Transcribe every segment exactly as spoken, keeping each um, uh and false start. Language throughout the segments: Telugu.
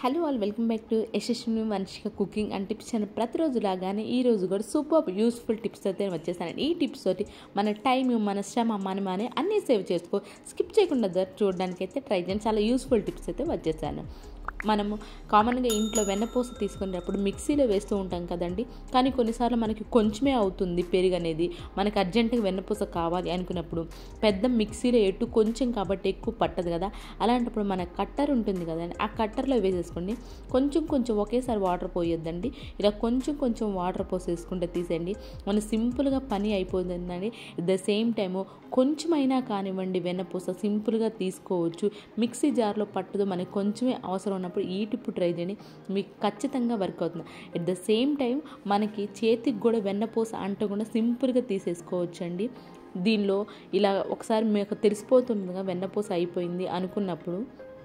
Hello all welcome back to Yashaswini Vamshika cooking and tips channel. ప్రతిరోజు లాగానే ఈరోజు కూడా సూపర్ యూస్ఫుల్ టిప్స్ అయితే వచ్చేసాను. ఈ టిప్స్ తోటి మన టైం, మన శ్రమ, మన మనీ అన్నీ సేవ్ చేసుకో, స్కిప్ చేయకుండా చూడడానికి అయితే ట్రై చేయండి. చాలా యూస్ఫుల్ టిప్స్ అయితే వచ్చేసాను. మనము కామన్గా ఇంట్లో వెన్నపూస తీసుకునేటప్పుడు మిక్సీలో వేస్తూ ఉంటాం కదండి. కానీ కొన్నిసార్లు మనకి కొంచెమే అవుతుంది పెరుగు అనేది. మనకు అర్జెంటుగా వెన్నపూస కావాలి అనుకున్నప్పుడు పెద్ద మిక్సీలో ఎటు కొంచెం కాబట్టి ఎక్కువ పట్టదు కదా. అలాంటప్పుడు మన కట్టర్ ఉంటుంది కదండి, ఆ కట్టర్లో వేసేసుకోండి. కొంచెం కొంచెం ఒకేసారి వాటర్ పోయొద్దండి. ఇలా కొంచెం కొంచెం వాటర్ పోసేసుకుంటే తీసేయండి. మన సింపుల్గా పని అయిపోతుందండి. ఎట్ ద సేమ్ టైము కొంచెమైనా కానివ్వండి వెన్నపూస సింపుల్గా తీసుకోవచ్చు. మిక్సీ జార్లో పట్టదు, మనకి కొంచెమే అవసరం ఉన్నప్పుడు ఈ టిప్ ట్రై చేయండి, మీకు ఖచ్చితంగా వర్క్ అవుతుంది. ఎట్ ద సేమ్ టైం మనకి చేతికి కూడా వెన్నపూస అంటకుండా సింపుల్గా తీసేసుకోవచ్చు అండి. దీనిలో ఇలా ఒకసారి మీకు తెలిసిపోతుందిగా వెన్నపూస అయిపోయింది అనుకున్నప్పుడు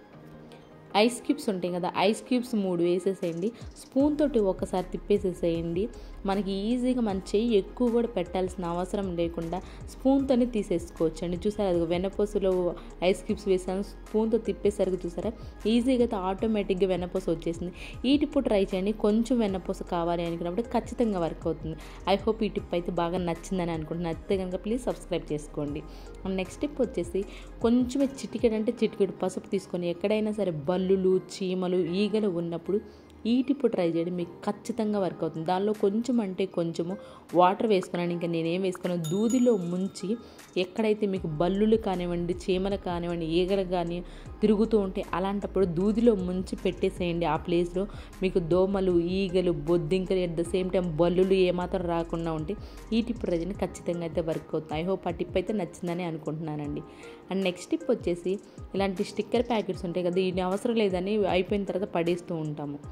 ఐస్ క్యూబ్స్ ఉంటాయి కదా, ఐస్ క్యూబ్స్ మూడు వేసేసేయండి. స్పూన్ తోటి ఒకసారి తిప్పేసేసేయండి. మనకి ఈజీగా మన చెయ్యి ఎక్కువ కూడా పెట్టాల్సిన అవసరం లేకుండా స్పూన్తోనే తీసేసుకోవచ్చు అండి. చూసారా, అది వెన్నపూసలో ఐస్ క్యూబ్స్ వేసాను, స్పూన్తో తిప్పేసరికి చూసారా ఈజీగా అయితే ఆటోమేటిక్గా వెన్నపూస వచ్చేసింది. ఈ టిప్ ట్రై చేయండి. కొంచెం వెన్నపూస కావాలి అనుకున్నప్పుడు ఖచ్చితంగా వర్క్ అవుతుంది. ఐ హోప్ ఈ టిప్ అయితే బాగా నచ్చిందని అనుకుంటున్నాను. నచ్చితే కనుక ప్లీజ్ సబ్స్క్రైబ్ చేసుకోండి. నెక్స్ట్ టిప్ వచ్చేసి కొంచెం చిటికెడు అంటే చిటికెడు పసుపు తీసుకొని ఎక్కడైనా సరే బల్లులు, చీమలు, ఈగలు ఉన్నప్పుడు ఈ టిప్ ట్రై చేయండి, మీకు ఖచ్చితంగా వర్క్ అవుతుంది. దానిలో కొంచెం అంటే కొంచెము వాటర్ వేసుకున్నాను. ఇంకా నేనేం వేసుకున్నాను, దూదిలో ముంచి ఎక్కడైతే మీకు బల్లులు కానివ్వండి, చీమలు కానివ్వండి, ఈగలు కానీ తిరుగుతూ ఉంటే అలాంటప్పుడు దూదిలో ముంచి పెట్టేసేయండి. ఆ ప్లేస్లో మీకు దోమలు, ఈగలు, బొద్దింకలు, ఎట్ ద సేమ్ టైం బల్లులు ఏమాత్రం రాకుండా ఉంటే ఈ టిప్ ట్రై చేయండి, ఖచ్చితంగా అయితే వర్క్ అవుతుంది. ఐ హోప్ ఆ టిప్ అయితే నచ్చిందని అనుకుంటున్నానండి. అండ్ నెక్స్ట్ టిప్ వచ్చేసి ఇలాంటి స్టిక్కర్ ప్యాకెట్స్ ఉంటాయి కదా, ఇది అవసరం లేదని అయిపోయిన తర్వాత పడేస్తూ ఉంటాము.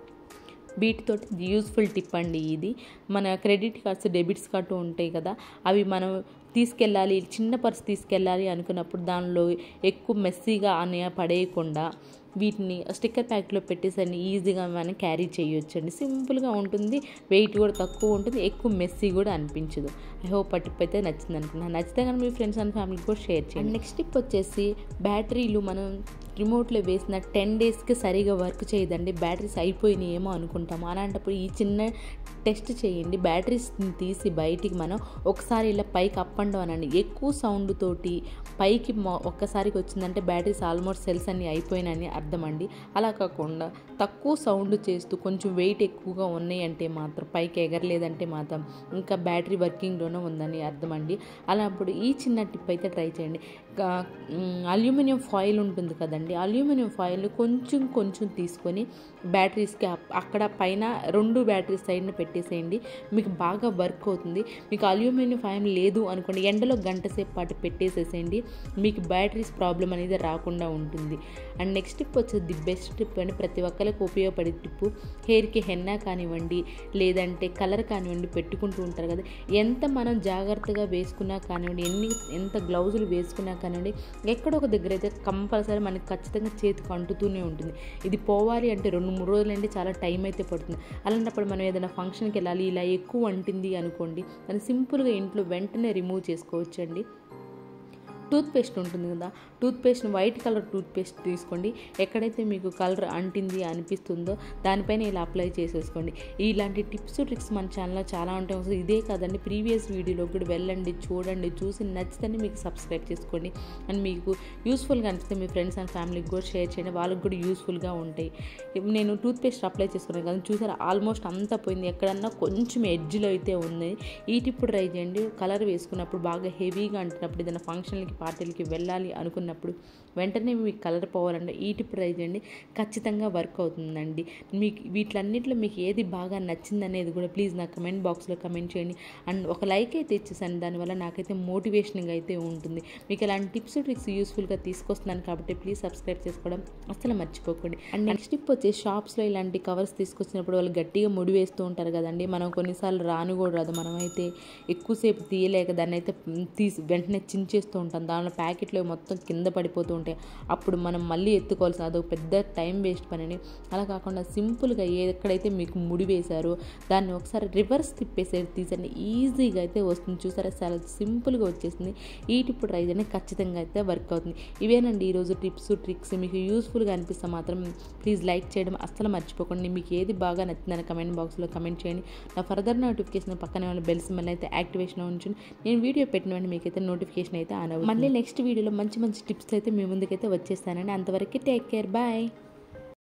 వీటితోటి యూస్ఫుల్ టిప్ అండి ఇది. మన క్రెడిట్ కార్డ్స్, డెబిట్స్ కార్డు ఉంటాయి కదా, అవి మనం తీసుకెళ్ళాలి, చిన్న పర్స్ తీసుకెళ్ళాలి అనుకున్నప్పుడు దానిలో ఎక్కువ మెస్సీగా అని పడేయకుండా వీటిని స్టిక్కర్ ప్యాక్లో పెట్టేసరి ఈజీగా మనం క్యారీ చేయొచ్చు అండి. సింపుల్గా ఉంటుంది, వెయిట్ కూడా తక్కువ ఉంటుంది, ఎక్కువ మెస్సీ కూడా అనిపించదు. ఐ హోప్ ఆ టిప్ అయితే నచ్చింది అనుకున్నాను. నచ్చితే కానీ మీ ఫ్రెండ్స్ అండ్ ఫ్యామిలీకి కూడా షేర్ చేయండి. నెక్స్ట్ టిప్ వచ్చేసి బ్యాటరీలు మనం రిమోట్లో వేసిన టెన్ డేస్కి సరిగా వర్క్ చేయదండి, బ్యాటరీస్ అయిపోయినాయి ఏమో అనుకుంటాము. అలాంటప్పుడు ఈ చిన్న టెస్ట్ చేయండి. బ్యాటరీస్ తీసి బయటికి మనం ఒకసారి ఇలా పైకి అప్ అండ్ డౌన్ అండి, ఎక్కువ సౌండ్ తోటి పైకి ఒక్కసారికి వచ్చిందంటే బ్యాటరీస్ ఆల్మోస్ట్ సెల్స్ అన్నీ అయిపోయినాయని అర్థం అండి. అలా కాకుండా తక్కువ సౌండ్ చేస్తూ కొంచెం వెయిట్ ఎక్కువగా ఉన్నాయి అంటే మాత్రం, పైకి ఎగరలేదంటే మాత్రం ఇంకా బ్యాటరీ వర్కింగ్లోనే ఉందని అర్థం అండి. అలాంటప్పుడు ఈ చిన్న టిప్ అయితే ట్రై చేయండి. అల్యూమినియం ఫాయిల్ ఉంటుంది కదండి, అల్యూమినియం ఫాయిల్ కొంచెం కొంచెం తీసుకొని బ్యాటరీస్కి అక్కడ పైన రెండు బ్యాటరీస్ సైడ్ని పెట్టేసేయండి, మీకు బాగా వర్క్ అవుతుంది. మీకు అల్యూమినియం ఫాయిల్ లేదు అనుకోండి, ఎండలో గంట సేపు పాటు పెట్టేసేసేయండి, మీకు బ్యాటరీస్ ప్రాబ్లం అనేది రాకుండా ఉంటుంది. అండ్ నెక్స్ట్ టిప్ వచ్చేది ది బెస్ట్ టిప్ అండి, ప్రతి ఒక్కరికి ఉపయోగపడే టిప్పు. హెయిర్కి హెన్నా కానివ్వండి, లేదంటే కలర్ కానివ్వండి పెట్టుకుంటూ ఉంటారు కదా, ఎంత మనం జాగ్రత్తగా వేసుకున్నా కానివ్వండి, ఎన్ని ఎంత గ్లౌజులు వేసుకున్నా కానివ్వండి, ఎక్కడో ఒక దగ్గర అయితే కంపల్సరీ మనకి ఖచ్చితంగా చేతికి అంటుతూనే ఉంటుంది. ఇది పోవాలి అంటే రెండు మూడు రోజులు అంటే చాలా టైం అయితే పడుతుంది. అలాంటప్పుడు మనం ఏదైనా ఫంక్షన్కి వెళ్ళాలి, ఇలా ఎక్కువ అంటింది అనుకోండి, దాన్ని సింపుల్గా ఇంట్లో వెంటనే రిమూవ్ చేసుకోవచ్చండి. టూత్పేస్ట్ ఉంటుంది కదా, టూత్పేస్ట్ని వైట్ కలర్ టూత్పేస్ట్ తీసుకోండి. ఎక్కడైతే మీకు కలర్ అంటింది అనిపిస్తుందో దానిపైన ఇలా అప్లై చేసేసుకోండి. ఇలాంటి టిప్స్ ట్రిక్స్ మన ఛానల్లో చాలా ఉంటాయి. ఇదే కాదండి, ప్రీవియస్ వీడియోలో కూడా వెళ్ళండి, చూడండి, చూసి నచ్చితే మీకు సబ్స్క్రైబ్ చేసుకోండి. అండ్ మీకు యూస్ఫుల్గా అనిపిస్తే మీ ఫ్రెండ్స్ అండ్ ఫ్యామిలీకి కూడా షేర్ చేయండి, వాళ్ళకి కూడా యూస్ఫుల్గా ఉంటాయి. నేను టూత్పేస్ట్ అప్లై చేసుకున్నాను కదా, చూసారా ఆల్మోస్ట్ అంతా పోయింది, ఎక్కడన్నా కొంచెం ఎడ్జ్లో అయితే ఉంది. ఈ టిప్ ట్రై చేయండి. కలర్ వేసుకున్నప్పుడు బాగా హెవీగా అంటున్నప్పుడు, ఏదైనా ఫంక్షన్లకి, పార్టీలకి వెళ్ళాలి అనుకున్నప్పుడు వెంటనే మీకు కలర్ పోవాలంటే ఈ టిప్ ట్రై చేయండి, ఖచ్చితంగా వర్క్ అవుతుందండి. మీకు వీటిలన్నింటిలో మీకు ఏది బాగా నచ్చిందనేది కూడా ప్లీజ్ నా కమెంట్ బాక్స్లో కమెంట్ చేయండి. అండ్ ఒక లైక్ అయితే ఇచ్చేసాను, దానివల్ల నాకైతే మోటివేషన్గా అయితే ఉంటుంది. మీకు ఇలాంటి టిప్స్ ట్రిక్స్ యూస్ఫుల్గా తీసుకొస్తున్నాను కాబట్టి ప్లీజ్ సబ్స్క్రైబ్ చేసుకోవడం అసలు మర్చిపోకండి. అండ్ నెక్స్ట్ టిప్ వచ్చి షాప్స్లో ఇలాంటి కవర్స్ తీసుకొచ్చినప్పుడు వాళ్ళు గట్టిగా ముడి వేస్తూ ఉంటారు కదండి, మనం కొన్నిసార్లు రాను కూడా రాదు, మనమైతే ఎక్కువసేపు తీయలేక దాన్ని అయితే తీసి వెంటనే చించేస్తూ ఉంటాం దానిలో ప్యాకెట్లు మొత్తం కింద పడిపోతూ ఉంటాయి. అప్పుడు మనం మళ్ళీ ఎత్తుకోవాల్సిన అదొక పెద్ద టైం వేస్ట్ పనిని. అలా కాకుండా సింపుల్గా ఎక్కడైతే మీకు ముడి వేశారో దాన్ని ఒకసారి రివర్స్ తిప్పేసి తీసండి, ఈజీగా అయితే వస్తుంది. చూసారా, చాలా సింపుల్గా వచ్చేసింది. ఈ టిప్ ట్రై చేయండి, ఖచ్చితంగా అయితే వర్క్ అవుతుంది. ఇవేనండి ఈరోజు టిప్స్ ట్రిక్స్. మీకు యూస్ఫుల్గా అనిపిస్తే మాత్రం ప్లీజ్ లైక్ చేయడం అస్సలు మర్చిపోకండి. మీకు ఏది బాగా నచ్చిందని కమెంట్ బాక్స్లో కమెంట్ చేయండి. నా ఫర్దర్ నోటిఫికేషన్ పక్కనే వాళ్ళ బెల్ సింబల్ అయితే యాక్టివేషన్ ఉంచండి. నేను వీడియో పెట్టిన వెంటనే మీకైతే నోటిఫికేషన్ అయితే ఆన్ అవుతుంది. మళ్ళీ నెక్స్ట్ వీడియోలో మంచి మంచి టిప్స్ అయితే మీ ముందుకైతే వచ్చేస్తానండి. అంతవరకు టేక్ కేర్, బాయ్.